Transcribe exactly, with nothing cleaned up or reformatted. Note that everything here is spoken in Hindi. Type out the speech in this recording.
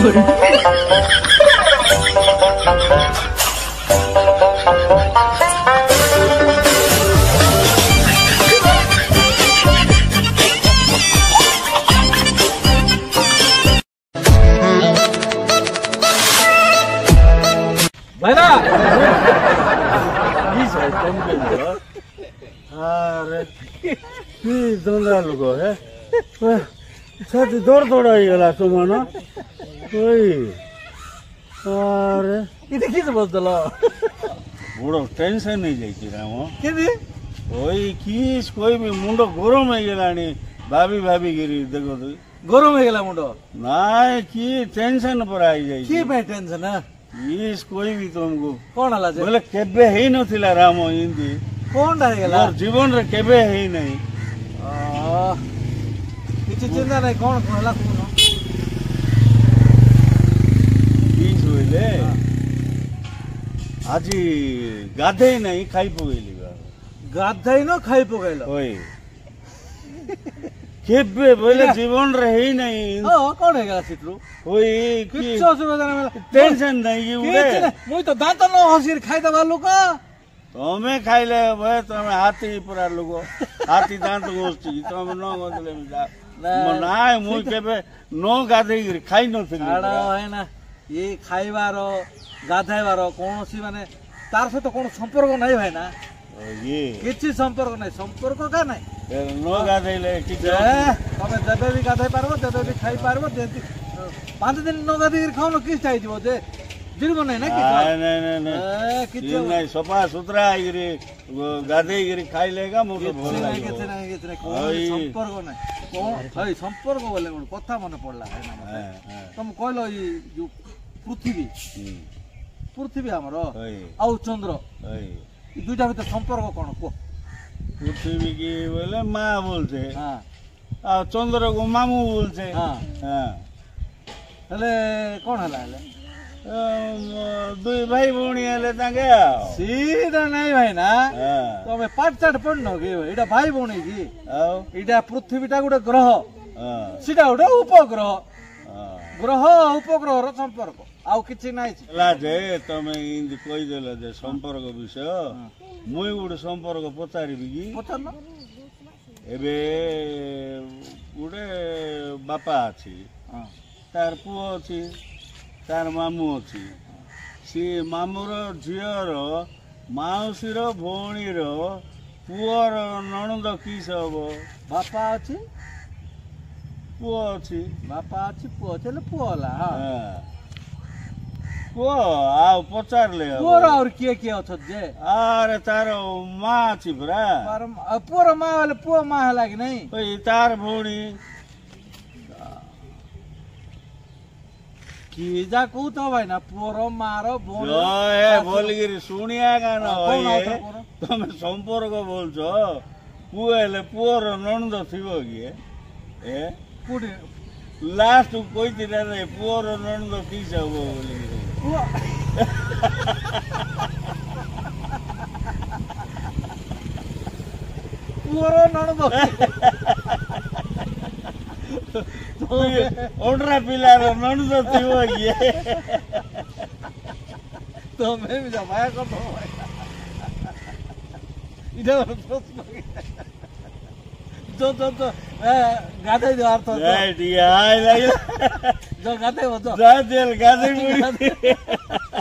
भाइना अरे दंदा लोग है साथी दौड़ दौड़ आईगला तुम ना अरे इधर किस बसदल बड़ टेंशन नहीं जाइए राम केदी ओई किस कोई भी मुंडो गरम हो गलानी भाभी भाभी गिरी देखो तो गरम हो गला मुंडो नाय की टेंशन पर आई जाई की पे टेंशन है इस कोई भी तुमको कौन हला जे बोले केबे हेई नथिला राम हिंदी कौन रह गला मोर जीवन रे केबे हेई नहीं आ किछि चिंता नहीं कौन हला कोन बीस होइले आजी गाधे नहीं खाई पगैली गाधई न खाई पगैलो ओए केबे बोले जीवन रे हेई नहीं हां कौन है गला चित्रू ओए किछ असुविधा नहीं टेंशन नहीं ये उड़े मुई तो दांत न हसीर खाई दबा लोक तमे खाइले भए तमे हाथी पुरा लोगो हाथी दांत गोस्ती तमे न गोदले में जा नाय मुई केबे नो गाधे खाई न थिली आड़ा है ना ये खाइबारो गाधाइबारो कोनोसी माने तार से तो कोन संपर्क नहीं भाई ना ये किछि संपर्क नहीं संपर्क का नहीं नो गाधेले कि तमे जबे भी गाधाइ पारबो जबे भी खाई पारबो जेति पांच दिन नो गाधि खाओ न किछ चाहि दिबो जे जिरबो नहीं ना किछ नहीं नहीं नहीं किछ नहीं सफा सुथरा आइरी गाधे गिरी खाई लेगा मोर भोल लागे किछ नहीं किछ नहीं कोन संपर्क नहीं कोन हई संपर्क बोले कोन कथा मने पड़ला है ना तुम कहलो ई जो पृथ्वी पृथ्वी हमरो आ चंद्र ई दुटा भीतर संपर्क कोन को पृथ्वी की बोले मां बोलते हां आ चंद्र को मामू बोलते हां हां हेले कोन हला हेले दुई भाई भौणी हेले ताके सीधा नहीं भाई ना हां तमे पाठ चाट पढ़नो के एटा भाई भौणी की आओ एटा पृथ्वीटा गुटे ग्रह हां सीधा गुटे उपग्रह हां ग्रह उपग्रह रो संपर्क आउ किछि नाही लाजे तमे इन कहि देले जे संपर्क विषय मुई गुटे संपर्क पचारिबी की पचारनो एबे गुटे बापा अछि हां तार पुओ अछि तार मामू अछि सी मामूर झियर माउसीर भौणीर पुअर नणंद किस हबो बापा अछि पुओ अछि बापा अछि पुओ अछि ले पुओ ला हां पुओ आ पचार ले पुओर और के के अछ जे अरे तार मां अछि ब्रा पर पुओर मां वाले पुओ मां हला कि नहीं ओइ तार भौणी की जा को तो भाई ना पुओर मारो बोल ए बोलगिरी सुनिया का न होए तमे संपर्क बोलछो पुएले पुओर नणंद थिबो की ए पुडी लास्ट कोई दिन रे पुओर नणंद की सबो बोलगिरी पुओर नणंद ओडरा पिलार नणंद थिबो की तो मैं भी जमाया कर दो इधर प्रश्न जो जो जो गाधे जो अर्थ हो जय दिया हाय लाइला जो गाधे हो जो जय दिल गाधे मुड़ी